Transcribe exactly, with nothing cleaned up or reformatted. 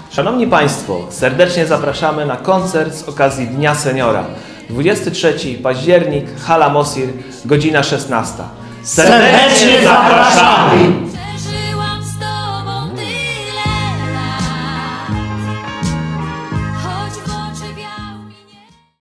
Szanowni Państwo, serdecznie zapraszamy na koncert z okazji Dnia Seniora. dwudziestego trzeciego października, Hala Mosir, godzina szesnasta. Serdecznie zapraszamy!